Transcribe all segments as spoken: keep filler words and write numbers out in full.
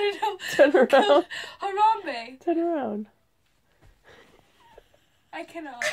Turn around. Harambe. Turn around. I cannot.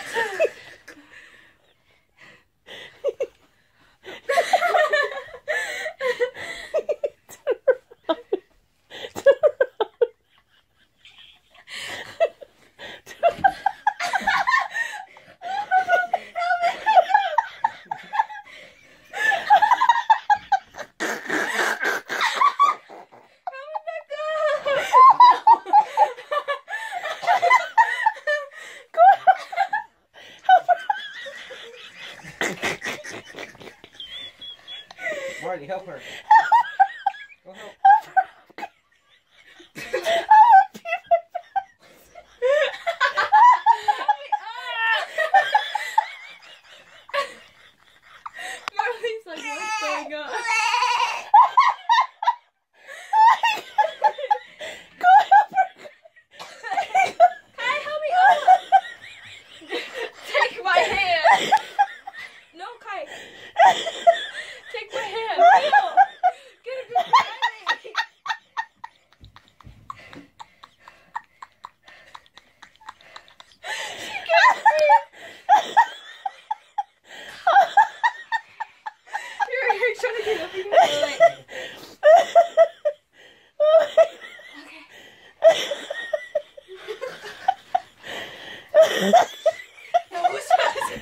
Marty, help her. Go help. Marley's like, what's going on? Go help her. Kai, help me up. Take my hand. No, Kai. Take my hand. No. Get a good behind me. She got me. You're, you're trying to get up again. Like, okay. No, who's fast?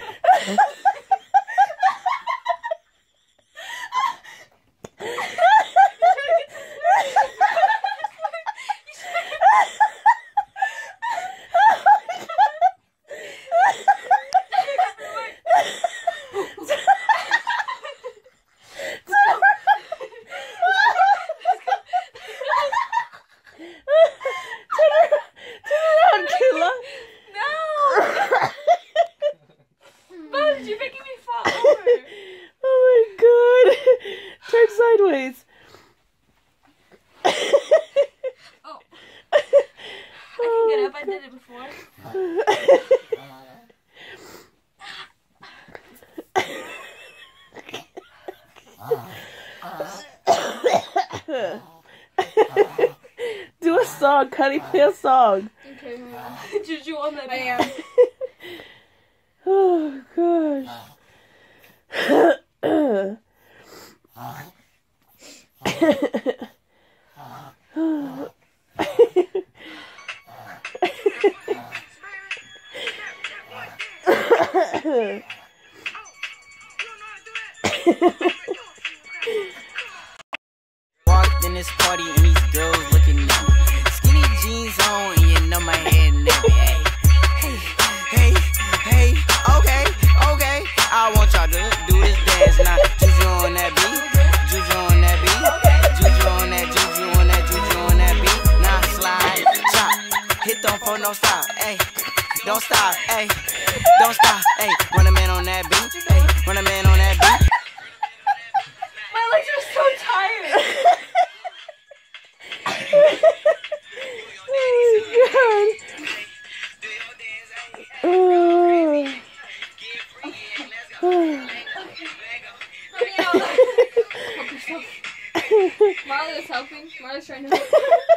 You're making me fall over. Oh my god. Turn sideways. Oh. I can get up. I did it before. Do a song, Cuddy. Play a song. Okay, Juju on the band. Oh gosh. Walked in this party and these girls looking at me. Skinny jeans on and you know my head nappy. Hey, hey, hey, okay, okay. I want y'all to do this dance now. Juju on that beat, Juju on that beat, Juju on that, Juju on that, Juju on that beat. Now slide, chop, hit them for no stop, hey. Don't stop, hey, don't stop, hey. Run a man on that beat, hey. Run a man on that beat. My legs are so tired. Marley is helping. Marley's trying to help.